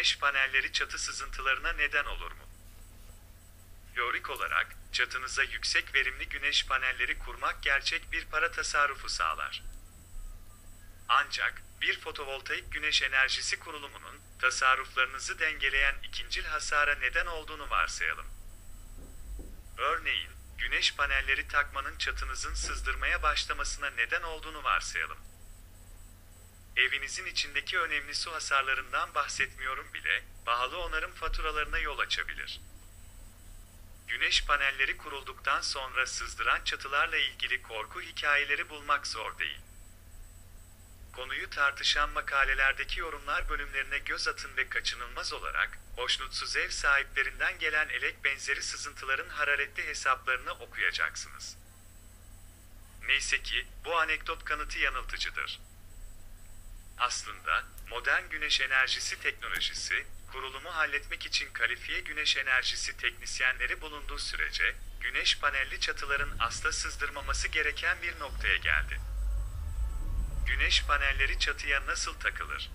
Güneş panelleri çatı sızıntılarına neden olur mu? Teorik olarak, çatınıza yüksek verimli güneş panelleri kurmak gerçek bir para tasarrufu sağlar. Ancak, bir fotovoltaik güneş enerjisi kurulumunun, tasarruflarınızı dengeleyen ikincil hasara neden olduğunu varsayalım. Örneğin, güneş panelleri takmanın çatınızın sızdırmaya başlamasına neden olduğunu varsayalım. Evinizin içindeki önemli su hasarlarından bahsetmiyorum bile, pahalı onarım faturalarına yol açabilir. Güneş panelleri kurulduktan sonra sızdıran çatılarla ilgili korku hikayeleri bulmak zor değil. Konuyu tartışan makalelerdeki yorumlar bölümlerine göz atın ve kaçınılmaz olarak, hoşnutsuz ev sahiplerinden gelen elek benzeri sızıntıların hararetli hesaplarını okuyacaksınız. Neyse ki, bu anekdot kanıtı yanıltıcıdır. Aslında, modern güneş enerjisi teknolojisi, kurulumu halletmek için kalifiye güneş enerjisi teknisyenleri bulunduğu sürece, güneş panelli çatıların asla sızdırmaması gereken bir noktaya geldi. Güneş panelleri çatıya nasıl takılır?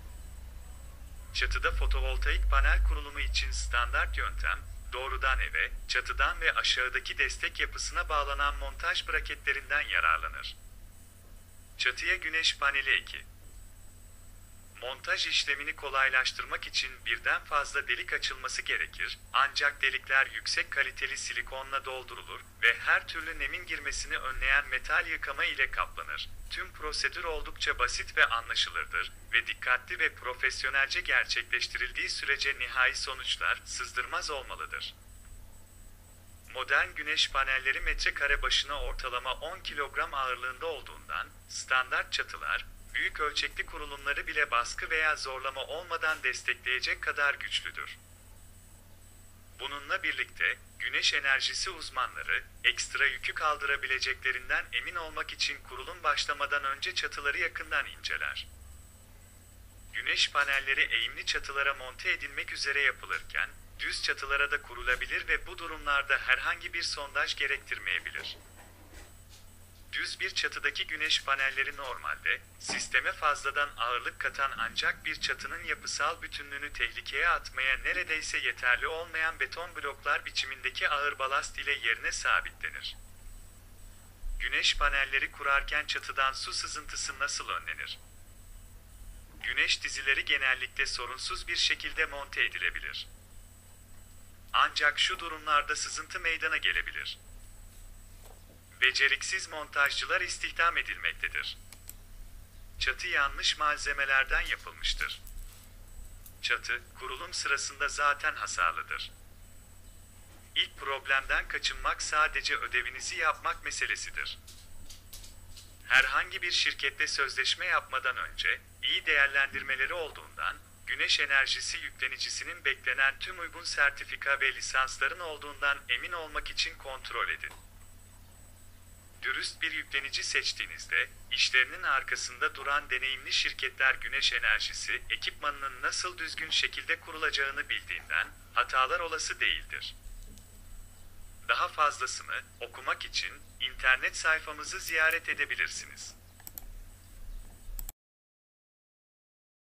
Çatıda fotovoltaik panel kurulumu için standart yöntem, doğrudan eve, çatıdan ve aşağıdaki destek yapısına bağlanan montaj braketlerinden yararlanır. Çatıya güneş paneli eki. Montaj işlemini kolaylaştırmak için birden fazla delik açılması gerekir, ancak delikler yüksek kaliteli silikonla doldurulur ve her türlü nemin girmesini önleyen metal yıkama ile kaplanır. Tüm prosedür oldukça basit ve anlaşılırdır ve dikkatli ve profesyonelce gerçekleştirildiği sürece nihai sonuçlar sızdırmaz olmalıdır. Modern güneş panelleri metrekare başına ortalama 10 kilogram ağırlığında olduğundan, standart çatılar, büyük ölçekli kurulumları bile baskı veya zorlama olmadan destekleyecek kadar güçlüdür. Bununla birlikte, güneş enerjisi uzmanları, ekstra yükü kaldırabileceklerinden emin olmak için kurulum başlamadan önce çatıları yakından inceler. Güneş panelleri eğimli çatılara monte edilmek üzere yapılırken, düz çatılara da kurulabilir ve bu durumlarda herhangi bir sondaj gerektirmeyebilir. Düz bir çatıdaki güneş panelleri normalde, sisteme fazladan ağırlık katan ancak bir çatının yapısal bütünlüğünü tehlikeye atmaya neredeyse yeterli olmayan beton bloklar biçimindeki ağır balast ile yerine sabitlenir. Güneş panelleri kurarken çatıdan su sızıntısı nasıl önlenir? Güneş dizileri genellikle sorunsuz bir şekilde monte edilebilir. Ancak şu durumlarda sızıntı meydana gelebilir. Beceriksiz montajcılar istihdam edilmektedir. Çatı yanlış malzemelerden yapılmıştır. Çatı, kurulum sırasında zaten hasarlıdır. İlk problemden kaçınmak sadece ödevinizi yapmak meselesidir. Herhangi bir şirkette sözleşme yapmadan önce, iyi değerlendirmeleri olduğundan, güneş enerjisi yüklenicisinin beklenen tüm uygun sertifika ve lisansların olduğundan emin olmak için kontrol edin. Dürüst bir yüklenici seçtiğinizde, işlerinin arkasında duran deneyimli şirketler güneş enerjisi ekipmanının nasıl düzgün şekilde kurulacağını bildiğinden, hatalar olası değildir. Daha fazlasını okumak için internet sayfamızı ziyaret edebilirsiniz.